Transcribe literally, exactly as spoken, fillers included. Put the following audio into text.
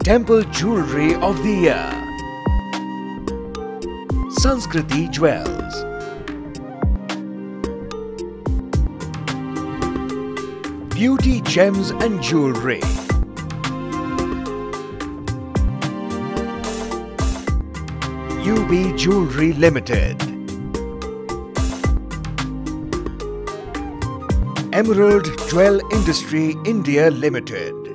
Temple Jewellery of the Year. Sanskriti Jewels. Beauty Gems and Jewellery. U B Jewellery Limited. Emerald Jewel Industry India Limited.